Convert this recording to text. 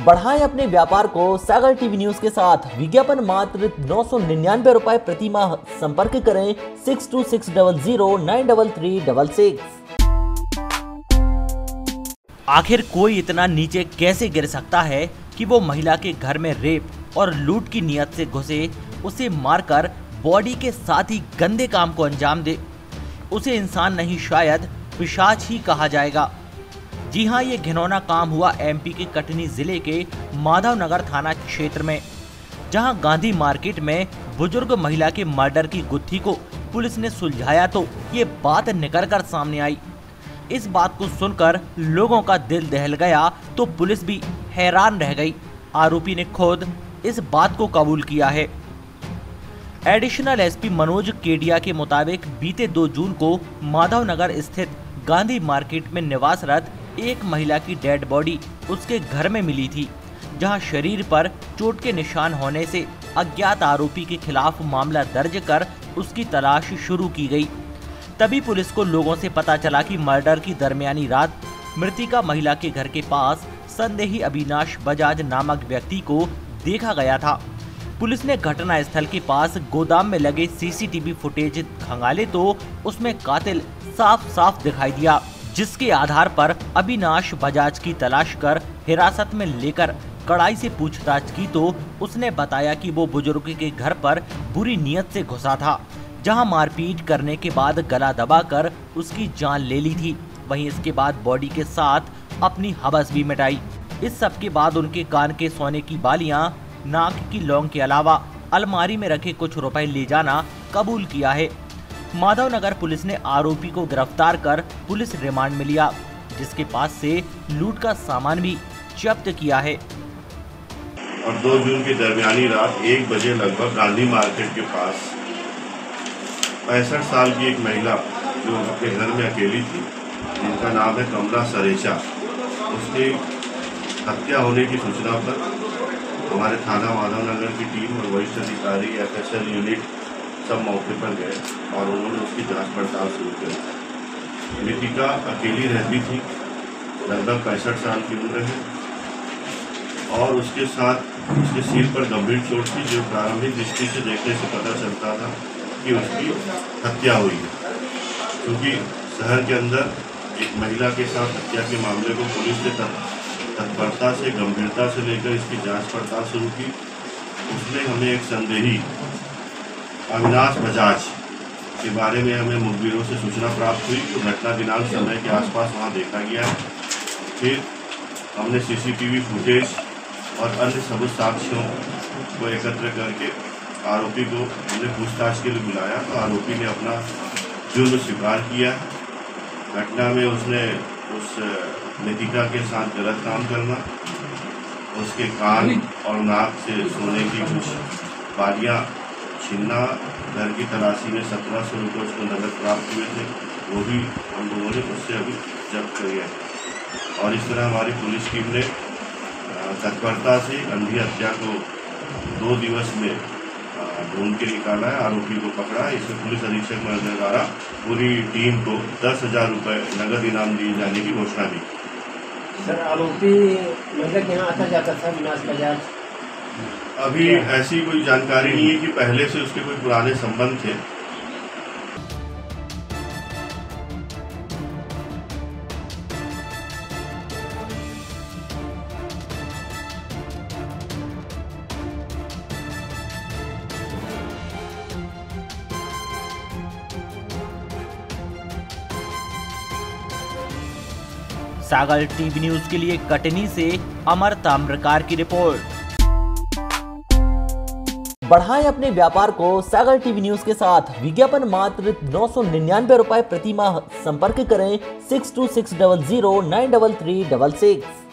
बढ़ाएं अपने व्यापार को सागर टीवी न्यूज के साथ। विज्ञापन मात्र 999 रुपए प्रति माह। संपर्क करें 6260093366। आखिर कोई इतना नीचे कैसे गिर सकता है कि वो महिला के घर में रेप और लूट की नियत से घुसे, उसे मारकर बॉडी के साथ ही गंदे काम को अंजाम दे। उसे इंसान नहीं, शायद पिशाच ही कहा जाएगा। जी हाँ, ये घिनौना काम हुआ एमपी के कटनी जिले के माधवनगर थाना क्षेत्र में, जहां गांधी मार्केट में बुजुर्ग महिला के मर्डर की गुत्थी को पुलिस ने सुलझाया तो ये बात निकल कर सामने आई। इस बात को सुनकर लोगों का दिल दहल गया तो पुलिस भी हैरान रह गई। आरोपी ने खुद इस बात को कबूल किया है। एडिशनल एसपी मनोज केडिया के मुताबिक बीते 2 जून को माधवनगर स्थित गांधी मार्केट में निवासरत एक महिला की डेड बॉडी उसके घर में मिली थी, जहां शरीर पर चोट के निशान होने से अज्ञात आरोपी के खिलाफ मामला दर्ज कर उसकी तलाश शुरू की गई। तभी पुलिस को लोगों से पता चला कि मर्डर की दरमियानी रात मृतिका महिला के घर के पास संदेही अविनाश बजाज नामक व्यक्ति को देखा गया था। पुलिस ने घटना स्थल के पास गोदाम में लगे सीसीटीवी फुटेज खंगाले तो उसमें कातिल साफ साफ दिखाई दिया, जिसके आधार पर अविनाश बजाज की तलाश कर हिरासत में लेकर कड़ाई से पूछताछ की तो उसने बताया कि वो बुजुर्ग के घर पर बुरी नियत से घुसा था, जहां मारपीट करने के बाद गला दबाकर उसकी जान ले ली थी। वहीं इसके बाद बॉडी के साथ अपनी हवस भी मिटाई। इस सब के बाद उनके कान के सोने की बालियां, नाक की लौंग के अलावा अलमारी में रखे कुछ रुपए ले जाना कबूल किया है। माधवनगर पुलिस ने आरोपी को गिरफ्तार कर पुलिस रिमांड में लिया, जिसके पास से लूट का सामान भी जब्त किया है। और 2 जून की दरमियानी रात 1 बजे लगभग गांधी मार्केट के पास 65 साल की एक महिला जो अपने घर में अकेली थी, जिनका नाम है कमला सरेचा, उसकी हत्या होने की सूचना पर हमारे थाना माधवनगर की टीम और वरिष्ठ अधिकारी FSL यूनिट सब मौके पर गए और उन्होंने उसकी जांच पड़ताल शुरू की। मृतिका अकेली रहती थी, लगभग 65 साल की उम्र है और उसके साथ उसके सिर पर गंभीर चोट थी, जो प्रारंभिक दृष्टि से देखने से पता चलता था कि उसकी हत्या हुई है। क्योंकि शहर के अंदर एक महिला के साथ हत्या के मामले को पुलिस ने तत्परता से, गंभीरता से लेकर इसकी जांच पड़ताल शुरू की। उसने हमें एक संदेही अविनाश बजाज के बारे में हमें मुखबिरों से सूचना प्राप्त हुई, तो घटना दिनांक समय के आसपास वहां देखा गया। फिर हमने सीसीटीवी फुटेज और अन्य सबूत साक्ष्यों को एकत्र करके आरोपी को हमने पूछताछ के लिए बुलाया, तो आरोपी ने अपना जुर्म स्वीकार किया। घटना में उसने उस मृतिका के साथ गलत काम करना, उसके कान और नाक से सोने की कुछ बालियाँ छीनना, घर की तलाशी में 1700 रुपये उसको नकद प्राप्त हुए थे, वो भी हम लोगों ने उससे अभी जब्त किया है। और इस तरह हमारी पुलिस टीम ने तत्परता से अंधी हत्या को 2 दिवस में ढूंढ के निकाला है, आरोपी को पकड़ा। इसमें पुलिस अधीक्षक महोदय द्वारा पूरी टीम को 10,000 रुपये नगद इनाम दिए जाने की घोषणा की। सर, आरोपी महिला के यहाँ आता जाता था अविनाश बजाज? अभी ऐसी कोई जानकारी नहीं है कि पहले से उसके कोई पुराने संबंध थे। सागर टीवी न्यूज के लिए कटनी से अमर ताम्रकार की रिपोर्ट। बढ़ाएं अपने व्यापार को सागर टीवी न्यूज के साथ। विज्ञापन मात्र 999 रुपए प्रति माह। संपर्क करें 6260093366।